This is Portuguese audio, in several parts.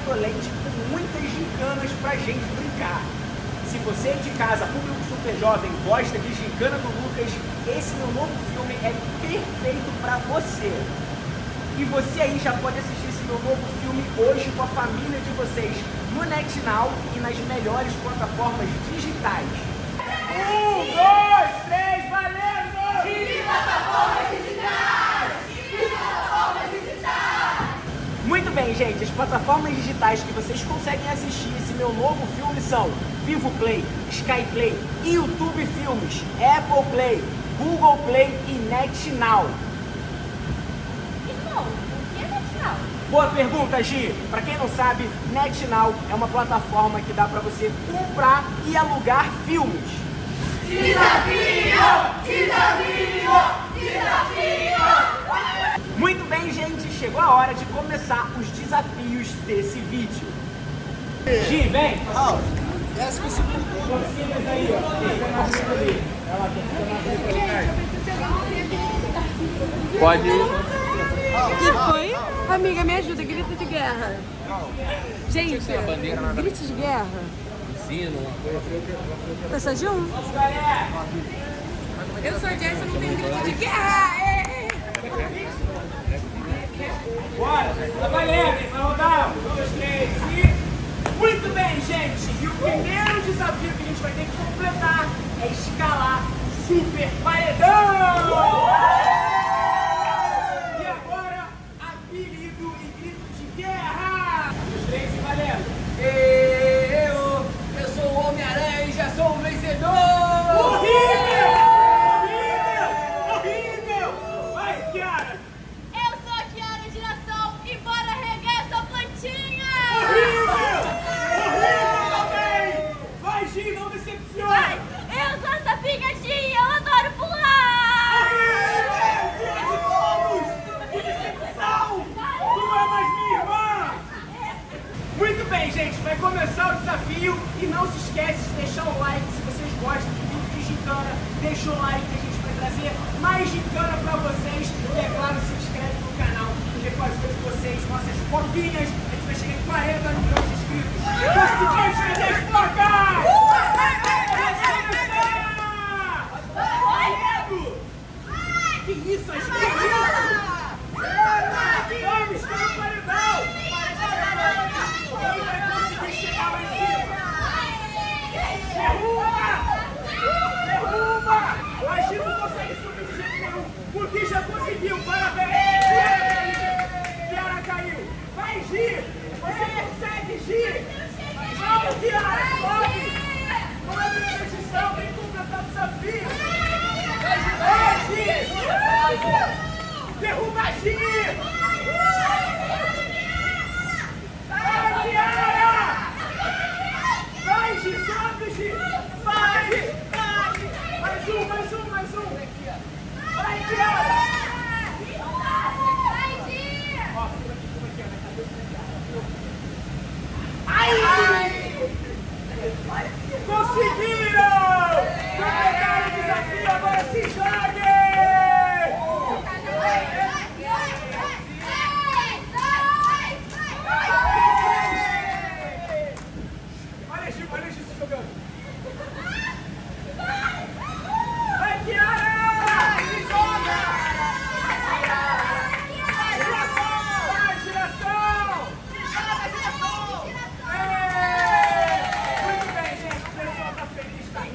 Patolente com muitas gincanas pra gente brincar. Se você de casa, público super jovem, gosta de Gincana do Lucas, esse meu novo filme é perfeito pra você. E você aí já pode assistir esse meu novo filme hoje com a família de vocês no NetNow e nas melhores plataformas digitais. 1, 2, 3, valendo! Que plataformas digitais! Que plataformas digitais! Muito bem, gente, as plataformas digitais que vocês conseguem assistir esse meu novo filme são Vivo Play, Sky Play, YouTube Filmes, Apple Play, Google Play e NetNow. Boa pergunta, Gi. Pra quem não sabe, NetNow é uma plataforma que dá pra você comprar e alugar filmes. Desafio! Desafio! Desafio! Muito bem, gente. Chegou a hora de começar os desafios desse vídeo. Gi, vem! Torcidas aí, ó. Pode. O que foi? Amiga, me ajuda, grito de guerra. Gente, grito de guerra. Você de um? Eu sou a Jess, eu não tenho grito de guerra. Bora! Tá valendo, hein? Vai rodar. 1, 2, 3 e... Muito bem, gente! E o primeiro desafio que a gente vai ter que completar é escalar o Super Paredão! E agora, apelido e grito de guerra! 1, 2, 3 e valendo! Eu sou o Homem-Aranha e já sou o vencedor! Horrível! Horrível! Horrível! Vai, Kiara! Eu sou a Kiara Girassol e bora regar essa plantinha! Horrível! Horrível também! Vai, Gi, não decepciona! Vai, eu sou essa pigadinha, eu adoro pular! Horrível! De todos! Que decepção! Não é mais minha irmã! Muito bem, gente, vai começar o desafio e não se esquece de deixar o like se vocês gostam do vídeo de gincana. Deixa o like que a gente vai trazer mais gincana pra vocês e, é claro, se inscreve no canal, porque com a ajuda de vocês, nossas foquinhas, a gente vai chegar em 40 milhões de inscritos. Conseguimos fazer as focas! Que isso, a gente é isso? Vamos, está no paredão! Quem vai conseguir chegar lá em cima? Derruba! Derruba! A Gi não consegue subir de jeito nenhum, porque já conseguiu, parabéns! Kiara caiu! Vai, Gi! Você consegue, Gi! Vamos, Kiara, sobe! Não é competição, vem completar o desafio! Vai, Gi! Derruba a Gi! Vai, Kiara! Vai, Gi, sobe, Gi! Vai! Mais um, mais um, mais um! Vai, Kiara! Ó, filma aqui, na cabeça. Ai! Conseguiram! Completaram o desafio, agora se joguem! Olha Gi se jogando. Vai, Kiara! Se joga! Vai, Girassol! Muito bem, gente. O pessoal tá feliz, tá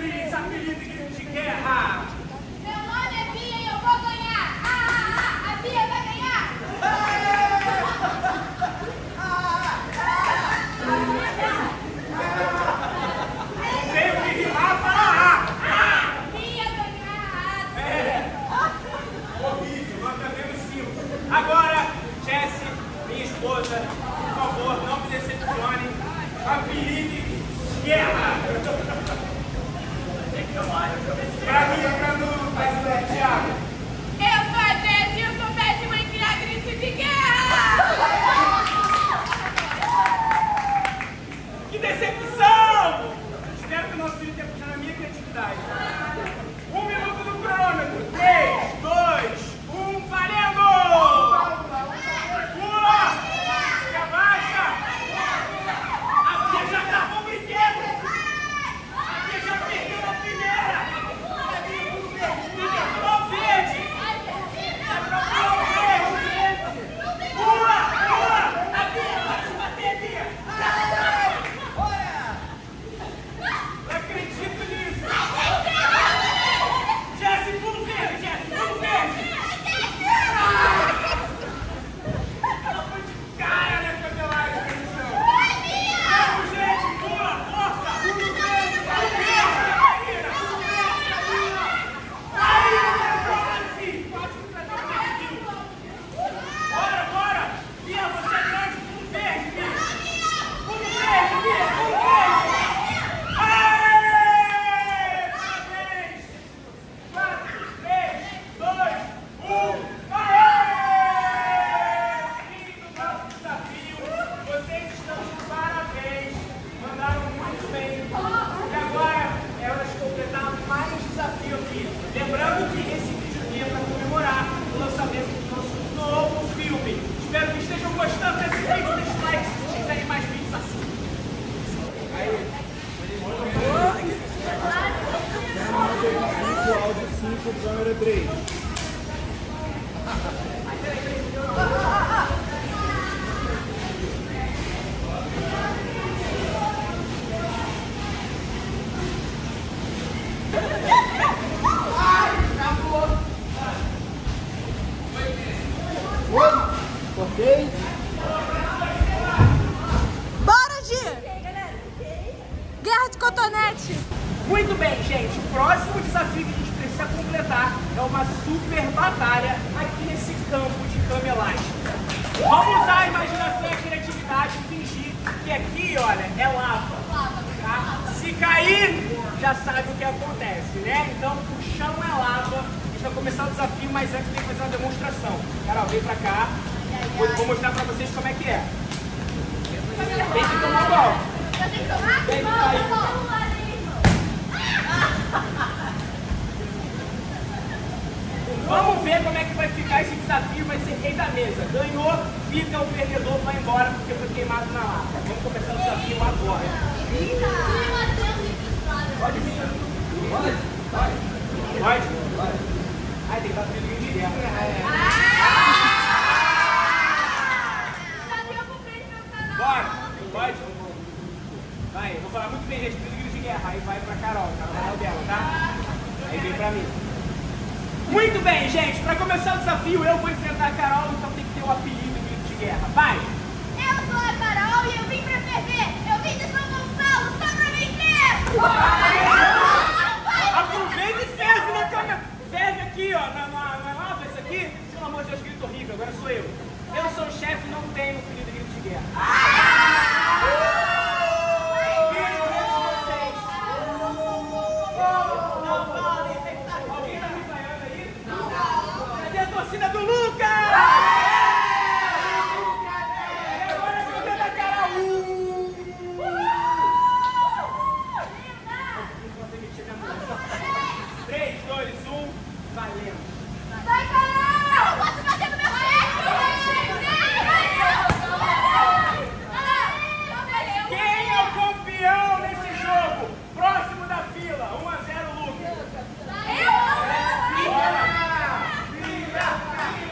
Bia, esse apelido de guerra? Meu nome é Bia e eu vou ganhar. A Bia vai ganhar. Tem que rimar para Bia ganhar. Horrível, nota menos 5. Agora, Jessie, minha esposa, por favor, não me decepcione. Apelido guerra. Pra mim, Thiago. Eu sou a Jessie e eu sou péssima em criar grito de guerra. Que decepção! Espero que o nosso filho tenha puxado a minha criatividade. 1 minuto do cronômetro. 3, 2, 1, valendo! Pula! Se abaixa! A Bia já gravou o brinquedo! A Bia já perdeu na primeira! Quebrou o verde! Quebrou o verde! Pula! Pula! A Bia vai te bater, Bia! Não acredito nisso! Jessie, pulo verde! Jessie, pulo verde! Ela foi de cara nessa pelagem no chão! Vamos, gente! Pula! Força! Pulo verde! Pulo verde! Aí, quase! Quase que você não conseguiu! Bora, bora! Bia, você é grande! Pulo verde, Bia! Pulo verde, Bia! Pulo verde! Aê! Parabéns! 4, 3, 2, 1, aê! Fim do nosso desafio. Vocês estão de parabéns. Mandaram muito bem. E agora é hora de completar mais desafio aqui. Lembrando que esse vídeo aqui é para comemorar o lançamento do nosso novo filme. Espero que estejam gostando desse vídeo. Deixa o like se quiserem mais vídeos assim. Áudio 5, câmera 3. Cortei. Bora, Gi! Guerra de cotonete! Muito bem, gente. O próximo desafio que a gente precisa completar é uma super batalha aqui nesse campo de cama elástica. Vamos usar a imaginação e a criatividade e fingir que aqui, olha, é lava. Tá? Se cair, já sabe o que acontece, né? Então, o chão é lava. A gente vai começar o desafio, mas antes tem que fazer uma demonstração. Carol, vem pra cá. Vou mostrar pra vocês como é que é. Tem que tomar o golpe. Eu tenho que tomar? Tem que Não, cair. Vamos ver como é que vai ficar esse desafio, vai ser rei da mesa. Ganhou, fica, o perdedor vai embora porque foi queimado na lata. Vamos começar o desafio agora. Pode vir. Pode? Pode? Ai, tem que dar perigo de guerra. Bora, pode? Vai, eu vou falar muito bem, gente, perigo de guerra. Aí vai pra Carol, Carol vai dar o dela, tá? Aí vem pra mim. Muito bem, gente, pra começar o desafio eu vou enfrentar a Carol, então tem que ter o apelido grito de guerra. Vai! Eu sou a Carol e eu vim pra ferver. Eu vim de São Gonçalo só pra vencer. Aproveita e serve na câmera. Serve aqui, ó, na lava, isso aqui. Pelo amor de Deus, grito horrível, agora sou eu. Eu sou o chefe e não tenho o apelido grito de guerra. Cadê a torcida do Lucas? Agora é o da Carol. 3, 2, 1, valendo. Vai, Carol! Eu posso bater no meu Quem é o campeão nesse jogo? Próximo da fila, 1 a 0, Lucas. Bora! Bora!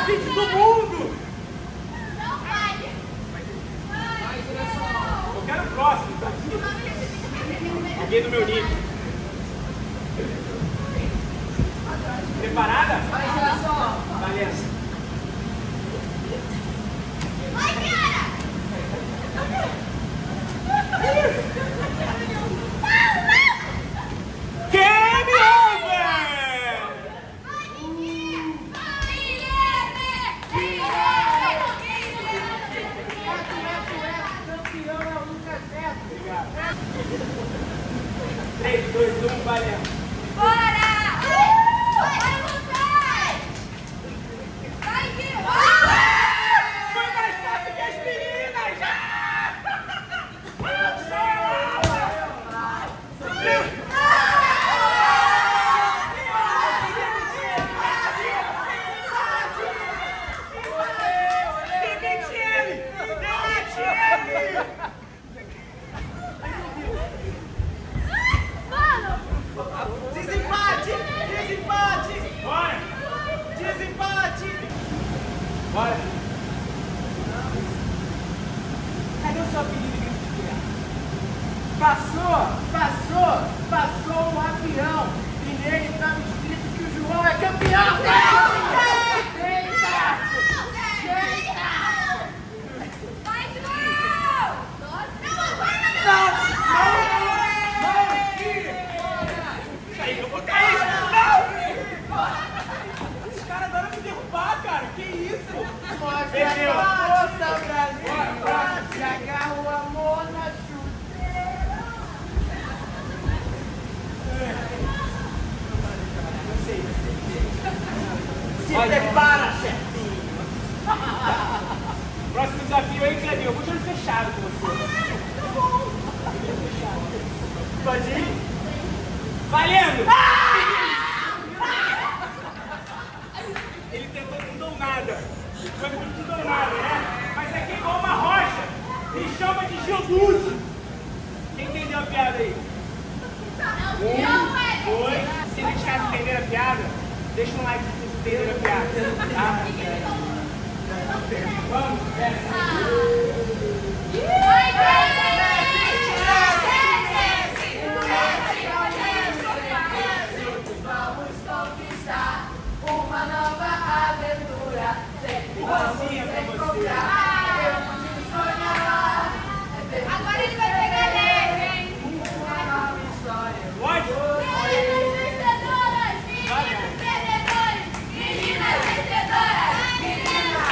grafite do mundo! Não vai! Eu quero o próximo, tá aqui. Ninguém do meu nível. Preparada? Vai, geração. Valendo. Vai, cara! Game over! Campeão é o Lucas Neto. Obrigado. 3, 2, 1, valendo. Bora! Vai, Lucas! Vai, Gui! Foi mais fácil que as meninas! Demite ele! Demite ele! Mano! Desempate! Desempate! Bora! Desempate! Bora! Cadê o seu apelido, grito de guerra? Passou um avião e nele estava escrito que o João é campeão! Vai, João! Isso aí, eu vou cair! Não! Os caras adoram me derrubar, cara! Que isso? Mostra a força, Brasil! Se agarra o amor na chuteira! Se prepara, chefinho! Próximo desafio aí, Clebinho. Eu vou de olho fechado com você. Pode ir? Valendo! Ele tentou tudo ou nada. Foi tudo ou nada, né? Mas aqui é igual uma rocha. Me chama de Jesus. Quem entendeu a piada aí? 1, 2. Se eles caras entenderam a piada, deixa um like se vocês entenderam a piada. Tá? Vamos, Vamos conquistar uma nova aventura. Sempre Igualzinha pra você. Temos de sonhar. Agora ele vai pegar leve, hein? Uma nova história. Pode? Meninas vencedoras! Meninos perdedores! Meninas vencedoras! Meninas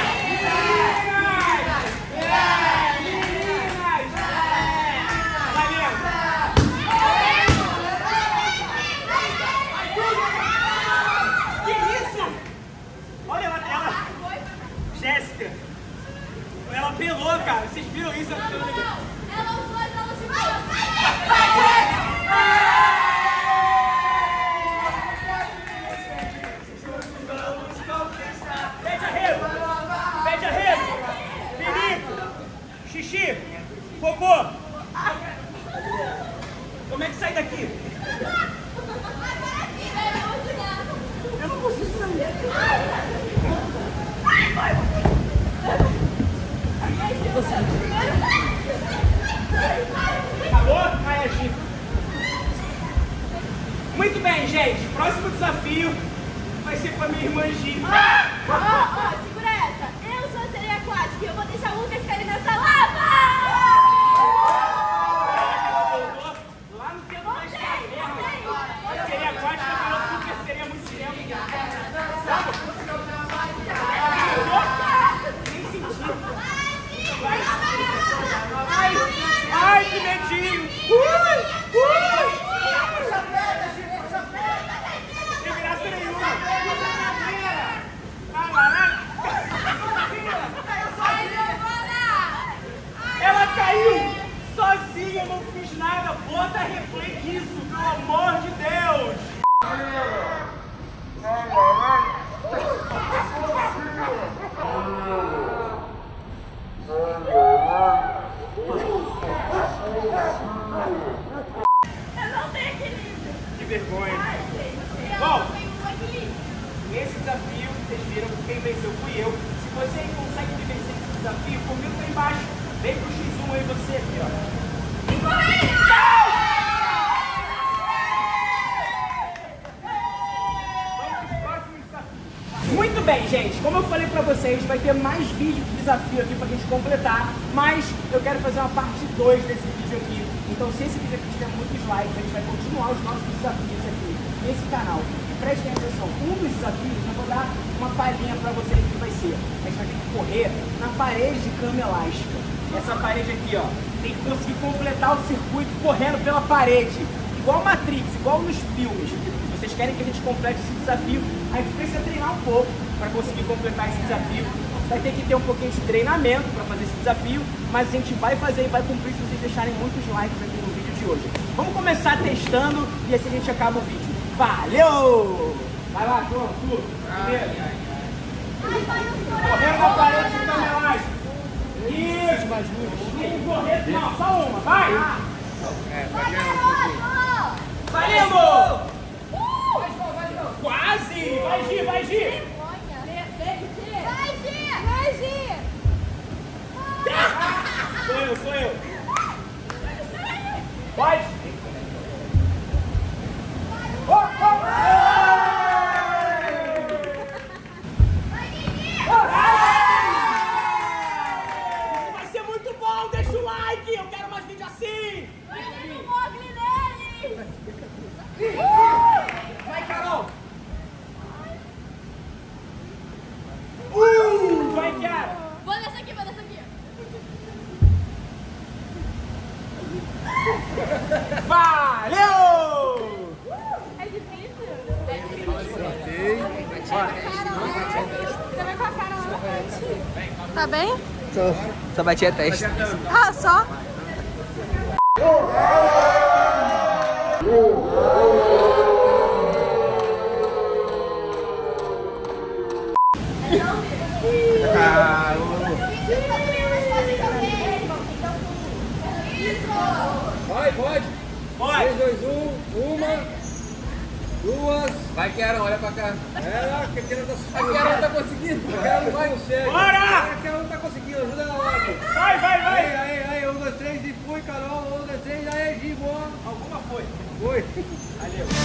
Que isso? Olha ela. Jéssica. Ela pelou, cara. Vocês viram isso? Ela pelou. Ela usou as aulas de Pede arrego. Pede arrego. Perico. Xixi. Cocô. Como é que sai daqui? Eu não consigo sair. Acabou? Vai agir. Muito bem, gente. Próximo desafio vai ser com a minha irmã Gi. Segura essa! Eu sou a sereia aquática e eu vou deixar o Lucas cair nessa lava! Ela voltou lá no tempo da caverna. A sereia aquática virou super sereia muito cinema. Nem senti. Ai, que medinho! Sem graça nenhuma! Ela caiu sozinha, eu não fiz nada. Bota replay disso, pelo amor de Deus! desafio, vocês viram que quem venceu fui eu. Se você consegue me vencer esse desafio, comenta aí embaixo. Vem pro X1 aí você aqui, ó. Muito bem, gente, como eu falei pra vocês, vai ter mais vídeo de desafio aqui pra gente completar, mas eu quero fazer uma parte 2 desse vídeo aqui. Então, se esse vídeo aqui tiver muitos likes, a gente vai continuar os nossos desafios aqui nesse canal. E prestem atenção, um dos desafios, eu vou dar uma palhinha pra vocês que vai ser. A gente vai ter que correr na parede de cama elástica. Essa parede aqui, ó, tem que conseguir completar o circuito correndo pela parede. Igual Matrix, igual nos filmes. Se vocês querem que a gente complete esse desafio, a gente precisa treinar um pouco para conseguir completar esse desafio. Vai ter que ter um pouquinho de treinamento para fazer esse desafio, mas a gente vai fazer e vai cumprir se vocês deixarem muitos likes aqui no vídeo de hoje. Vamos começar testando e assim a gente acaba o vídeo. Valeu! Vai lá, João, tu. Primeiro. Correndo na parede de cama elástica. Isso! Tem que correr, não, só uma, vai! Valendo! Quase! Vai, Gi, vai, Gi! Sou eu! Pode! Isso vai ser muito bom! Deixa o like! Eu quero mais vídeo assim! Vai, Carol! Vai, Kiara! Vou nessa aqui. Valeu! É difícil? Você vai com a cara lá na frente. Tá bem? Só bati a testa. Ah, só? Vai, pode. Pode! 3, 2, 1. Uma, duas. Vai, Kiara, olha pra cá. Ela, que aquela tá A Kiara não tá conseguindo. Aquela não consegue. Bora! Aquela não tá conseguindo, ajuda ela lá. Vai! Aí, 1, 2, 3 e fui, Carol. 1, 2, 3, aí, Gi, boa. Alguma foi. Foi. Valeu!